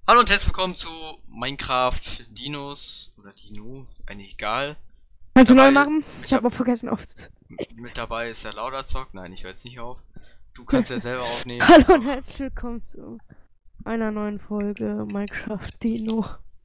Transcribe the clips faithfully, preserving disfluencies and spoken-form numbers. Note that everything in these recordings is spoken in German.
Hallo und herzlich willkommen zu Minecraft Dinos oder Dino, eigentlich egal. Kannst du neu Dabei, machen? mit, Ich habe dab mal vergessen auf. mit dabei ist der Lauderzock. Nein, ich höre jetzt nicht auf. Du kannst ja selber aufnehmen, Hallo und einfach. herzlich willkommen zu einer neuen Folge Minecraft Dino.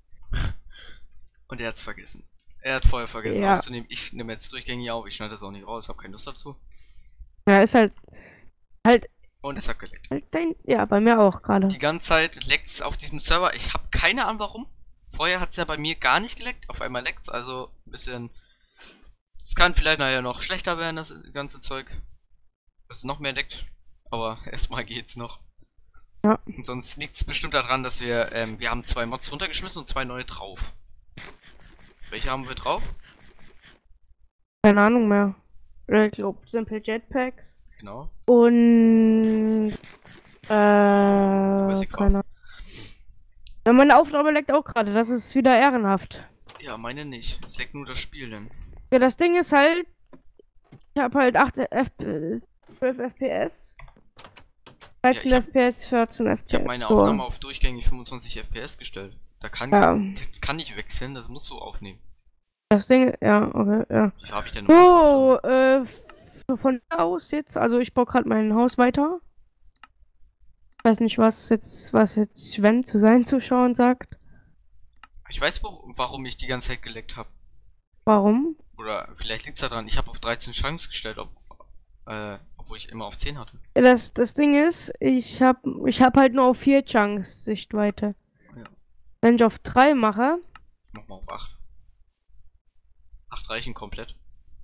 Und er hat's vergessen. Er hat vorher vergessen Ja. aufzunehmen. Ich nehme jetzt durchgängig auf. Ich schneide das auch nicht raus. Habe keine Lust dazu. Ja, ist halt halt, Und es hat geleckt. halt dein. Ja, bei mir auch gerade. Die ganze Zeit leckt es auf diesem Server. Ich habe keine Ahnung warum. Vorher hat es ja bei mir gar nicht geleckt. Auf einmal leckt es. Also ein bisschen. Es kann vielleicht nachher noch schlechter werden, das ganze Zeug. Dass es noch mehr leckt. Aber erstmal geht's noch. Ja. Und sonst liegt es bestimmt daran, dass wir, ähm, wir haben zwei Mods runtergeschmissen und zwei neue drauf. Welche haben wir drauf? Keine Ahnung mehr. Oder ich glaube Simple Jetpacks. Genau. Und äh, weiß ich keine Ahnung. Ja, meine Aufnahme leckt auch gerade. Das ist wieder ehrenhaft. Ja, meine nicht. Es leckt nur das Spiel denn. Ja, das Ding ist halt, ich habe halt acht F zwölf F P S. dreizehn Ja, ich hab- F P S, vierzehn F P S. Ich habe meine So. Aufnahme auf durchgängig fünfundzwanzig F P S gestellt. Da kann, Ja. das kann nicht wechseln, das musst du aufnehmen. Das Ding, ja, okay, ja. Wie viel habe ich denn? So, äh, f- von da aus jetzt, also ich baue gerade mein Haus weiter. Ich weiß nicht, was jetzt, was jetzt Sven zu seinen Zuschauern sagt. Ich weiß, wo, warum ich die ganze Zeit geleckt habe. Warum? Oder vielleicht liegt es daran, ich habe auf dreizehn Chance gestellt, ob, äh, obwohl ich immer auf zehn hatte. Ja, Das, das Ding ist, ich hab, ich hab halt nur auf vier Chunks Sichtweite. Ja. Wenn ich auf drei mache, Mach mal auf acht. acht reichen komplett.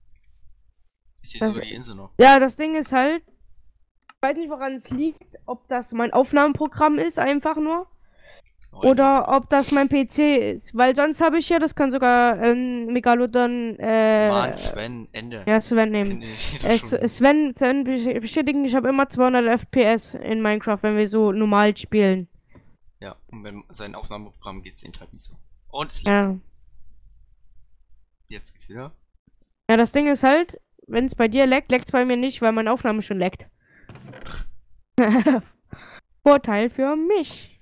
Ich sehe Das- sogar die Insel noch. ja, das Ding ist halt, ich weiß nicht, woran es liegt, ob das mein Aufnahmeprogramm ist, einfach nur. Neun. Oder ob das mein P C ist. Weil sonst habe ich ja, das kann sogar ähm, Megalodon, äh. Mann, Sven, Ende. Ja, Sven nehmen. Kenn ich doch Es, schon. Sven, Sven besch- bestätigen, ich habe immer zweihundert F P S in Minecraft, wenn wir so normal spielen. Ja, und wenn sein Aufnahmeprogramm geht's eben halt nicht so. Und es Ja. Jetzt geht's wieder. Ja, das Ding ist halt, wenn es bei dir leckt, leckt es bei mir nicht, weil meine Aufnahme schon leckt. Vorteil für mich.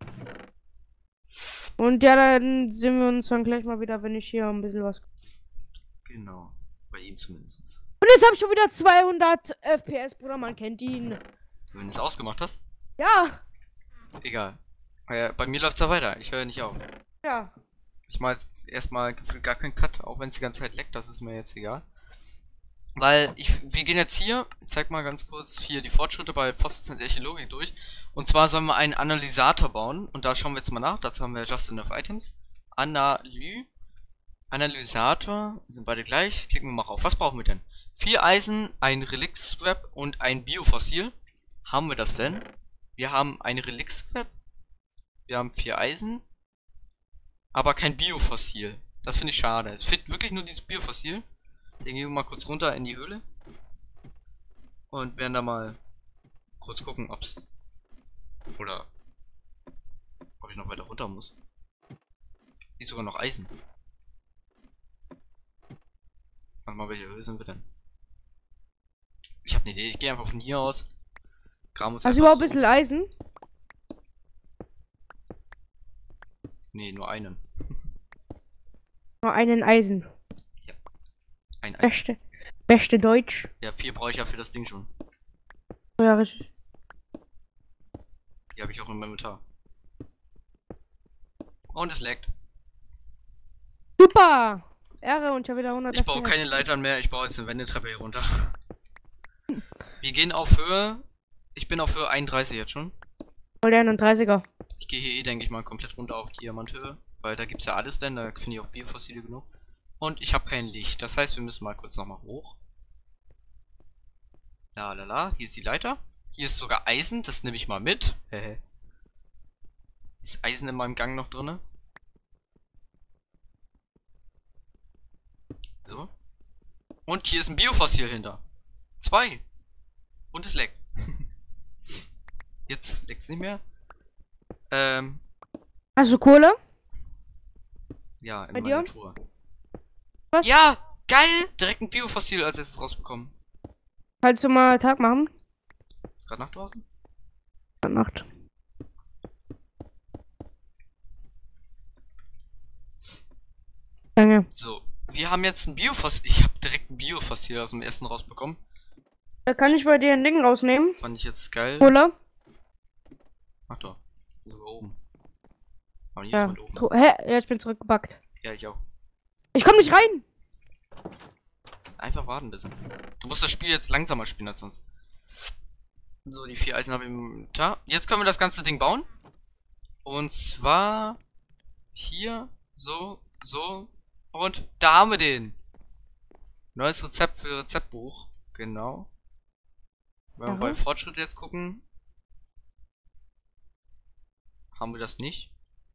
Und ja, dann sehen wir uns dann gleich mal wieder, wenn ich hier ein bisschen was. Genau. Bei ihm zumindest. Und jetzt habe ich schon wieder zweihundert F P S, Bruder, man kennt ihn. Wenn du es ausgemacht hast, Ja, egal. Äh, bei mir läuft's ja weiter. Ich höre nicht auf. ja. Ich mache jetzt erstmal gefühlt gar keinen Cut, auch wenn es die ganze Zeit leckt, das ist mir jetzt egal. Weil ich, wir gehen jetzt hier, ich zeig mal ganz kurz hier die Fortschritte bei Fossils und Archäologie durch. Und zwar sollen wir einen Analysator bauen. Und da schauen wir jetzt mal nach. Dazu haben wir Just Enough Items. Analy. Analysator. Sind beide gleich. Klicken wir mal auf. Was brauchen wir denn? Vier Eisen, ein Relic-Scrap und ein Biofossil. Haben wir das denn? Wir haben ein Relic-Scrap. Wir haben vier Eisen. Aber kein Biofossil. Das finde ich schade. Es fehlt wirklich nur dieses Biofossil. Den gehen wir mal kurz runter in die Höhle. Und werden da mal kurz gucken, ob's. Oder. Ob ich noch weiter runter muss. Hier ist sogar noch Eisen. Warte mal, welche Höhe sind wir denn? Ich habe eine Idee. Ich gehe einfach von hier aus. Graben uns Also einfach überhaupt ein so. bisschen Eisen. Nee, nur einen. Nur einen Eisen. Ein Eisen. Beste, beste Deutsch. Ja, vier brauche ich ja für das Ding schon. Ja, richtig. Die habe ich auch in meinem Inventar. Und es leckt. Super! Ehre und ja wieder hundert Ich baue F P S. keine Leitern mehr, ich baue jetzt eine Wendetreppe hier runter. Wir gehen auf Höhe. Ich bin auf Höhe einunddreißig jetzt schon. Voll der einunddreißiger. Ich gehe hier eh, denke ich mal, komplett runter auf Diamanthöhe. Weil da gibt es ja alles denn, da finde ich auch Biofossile genug. Und ich habe kein Licht. Das heißt, wir müssen mal kurz nochmal hoch. La la la, hier ist die Leiter. Hier ist sogar Eisen, das nehme ich mal mit. Hehe. Ist Eisen in meinem Gang noch drinne? So. Und hier ist ein Biofossil hinter. Zwei. Und es leckt. Jetzt leckt es nicht mehr. Ähm, Hast du Kohle? ja, in Bei meiner dir? Truhe. Was? Ja, geil! Direkt ein Biofossil als erstes rausbekommen. Kannst du mal Tag machen? Ist gerade Nacht draußen? Nacht. Danke. So, wir haben jetzt ein Biofossil. Ich habe direkt ein Biofossil aus dem ersten rausbekommen. Da kann ich bei dir ein Ding rausnehmen. Fand ich jetzt geil. Cola. Mach doch. So oben. Aber nicht Ja. mit oben. To- Hä? Ja, ich bin zurückgebackt. Ja, ich auch. Ich komm nicht rein! Einfach warten ein bisschen. Du musst das Spiel jetzt langsamer spielen als sonst. So, die vier Eisen habe ich im Inventar. Jetzt können wir das ganze Ding bauen. Und zwar hier, so, so. Und da haben wir den. Neues Rezept für Rezeptbuch. Genau. Wenn wir Aha. bei Fortschritt jetzt gucken, haben wir das nicht.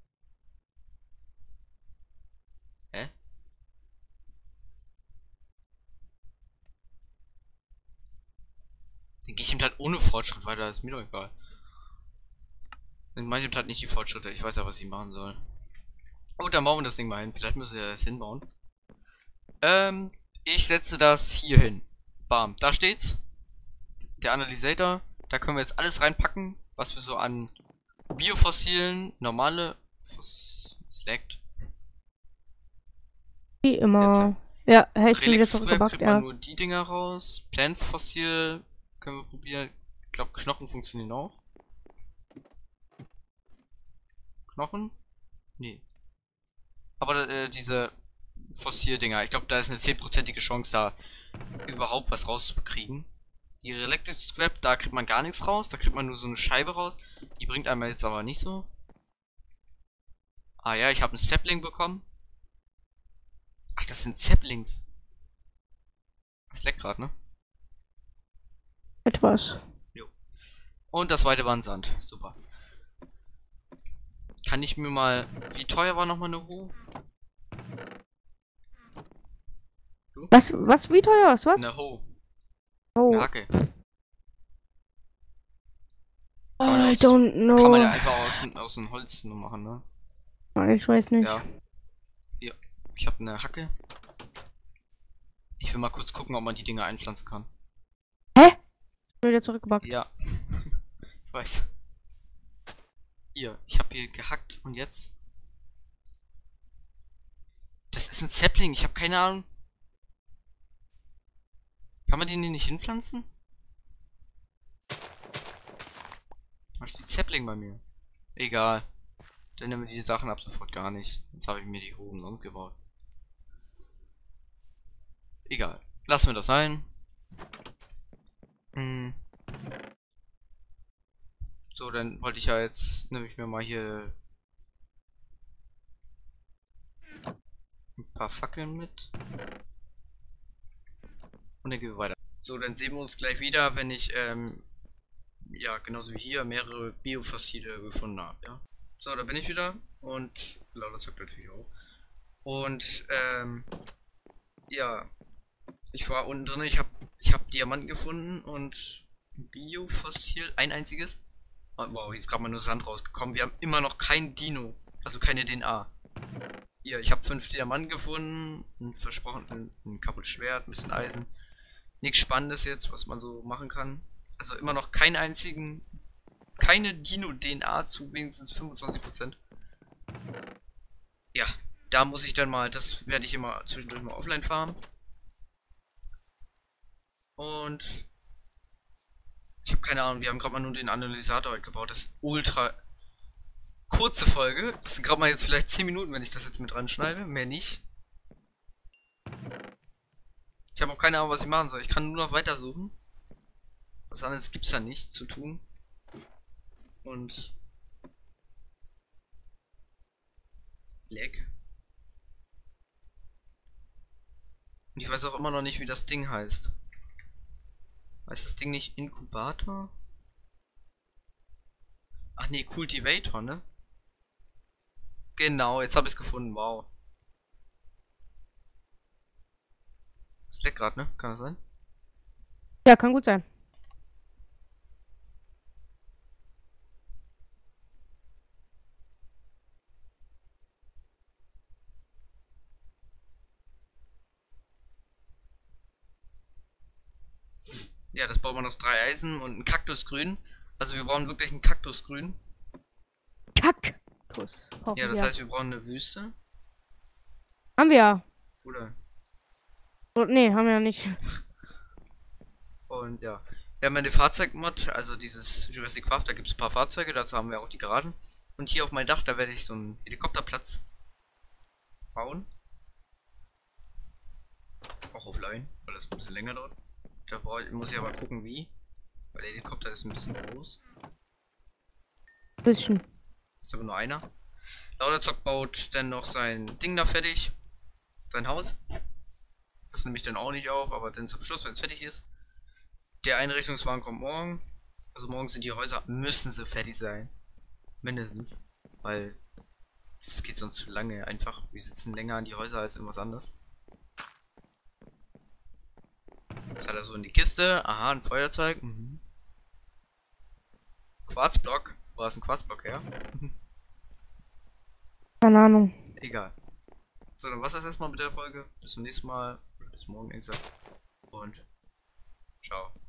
Hä? Den gehe ich eben halt ohne Fortschritt weiter, ist mir doch egal. Dann mache ich eben halt nicht die Fortschritte, ich weiß ja, was ich machen soll. Oh, dann bauen wir das Ding mal hin. Vielleicht müssen wir das hinbauen. Ähm, ich setze das hier hin. Bam, da steht's. Der Analysator. Da können wir jetzt alles reinpacken, was wir so an Biofossilen, normale Fos Select. Wie Jetzt, immer. Ja, hey, ich bin wieder Relic Scrap zurückgebackt, kriegt man ja. nur die Dinger raus. Plant Fossil können wir probieren. Ich glaube, Knochen funktionieren auch. Knochen? Nee. Aber äh, diese Fossil-Dinger, ich glaube, da ist eine zehnprozentige Chance, da überhaupt was rauszukriegen. Die Relic Scrap, da kriegt man gar nichts raus. Da kriegt man nur so eine Scheibe raus. Die bringt einmal jetzt aber nicht so. Ah ja, ich habe einen Sapling bekommen. Ach, das sind Saplings. Das leckt gerade, ne? Etwas. Jo. Und das zweite war ein Sand. Super. Kann ich mir mal... Wie teuer war nochmal eine Ho? Was, was, wie teuer ist was? Eine Ho. Oh, Eine Hacke. oh man I aus- don't know. Kann man ja einfach aus, aus dem Holz nur machen, ne? Ich weiß nicht. Ja. Hier. Ich habe eine Hacke. Ich will mal kurz gucken, ob man die Dinger einpflanzen kann. Hä? Ich bin wieder zurückgebackt. Ja. Ich weiß. Hier, ich habe hier gehackt und jetzt. Das ist ein Sapling, ich habe keine Ahnung. Kann man den hier nicht hinpflanzen? Da steht Sapling bei mir. Egal. Dann nehmen wir die Sachen ab sofort gar nicht. Jetzt habe ich mir die Hohen sonst gebaut. Egal. Lassen wir das sein. Hm. So, dann wollte ich ja jetzt, nehme ich mir mal hier ein paar Fackeln mit. Und dann gehen wir weiter. So, dann sehen wir uns gleich wieder, wenn ich, ähm, ja, genauso wie hier, mehrere Biofossile gefunden habe, ja. So, da bin ich wieder und Laura zockt natürlich auch. Und, ähm, ja, ich war unten drin, ich habe ich hab Diamanten gefunden und Biofossil, ein einziges. Oh, wow, hier ist gerade mal nur Sand rausgekommen. Wir haben immer noch kein Dino, also keine D N A. Hier, ich habe fünf Diamanten gefunden, ein versprochen, ein, ein kaputtes Schwert, ein bisschen Eisen. Nichts Spannendes jetzt, was man so machen kann. Also immer noch keinen einzigen, keine Dino-D N A zu wenigstens fünfundzwanzig Prozent. Ja, da muss ich dann mal, das werde ich immer zwischendurch mal offline farmen. Und ich habe keine Ahnung, wir haben gerade mal nur den Analysator heute gebaut. Das ist ultra kurze Folge. Das sind gerade mal jetzt vielleicht zehn Minuten, wenn ich das jetzt mit dran schneide. Mehr nicht. Ich habe auch keine Ahnung, was ich machen soll. Ich kann nur noch weitersuchen. Was anderes gibt's da nicht zu tun. Und Leck. Und ich weiß auch immer noch nicht, wie das Ding heißt. Heißt das Ding nicht Inkubator? Ach nee, Cultivator, ne? Genau, jetzt habe ich es gefunden, wow. Ist leck grad, ne? Kann das sein? Ja, kann gut sein. Ja, das baut man aus drei Eisen und ein Kaktusgrün. Also wir brauchen wirklich ein Kaktusgrün. Kaktus. brauchen Ja, das wir. heißt, wir brauchen eine Wüste. Haben wir ja. Oder? Oh, nee, haben wir ja nicht. Und ja. Wir haben ja den Fahrzeugmod, also dieses Jurassic Park, da gibt es ein paar Fahrzeuge, dazu haben wir auch die Garagen. Und hier auf mein Dach, da werde ich so einen Helikopterplatz bauen. Auch offline, weil das ein bisschen länger dauert. Da brauch ich, muss ich aber gucken, wie. Weil der Helikopter ist ein bisschen groß. Bisschen. Ist aber nur einer. Lauderzock baut dann noch sein Ding da fertig. Sein Haus. Das nehme ich dann auch nicht auf, aber dann zum Schluss, wenn es fertig ist. Der Einrichtungswagen kommt morgen. Also morgen sind die Häuser, müssen sie fertig sein. Mindestens. Weil das geht sonst zu lange einfach. Wir sitzen länger an die Häuser als irgendwas anderes. Jetzt hat er so in die Kiste. Aha, ein Feuerzeug. Mhm. Quarzblock. War es ein Quarzblock, ja? Keine Ahnung. Egal. So, dann war's das erstmal mit der Folge. Bis zum nächsten Mal. Oder bis morgen, wie gesagt. Und ciao.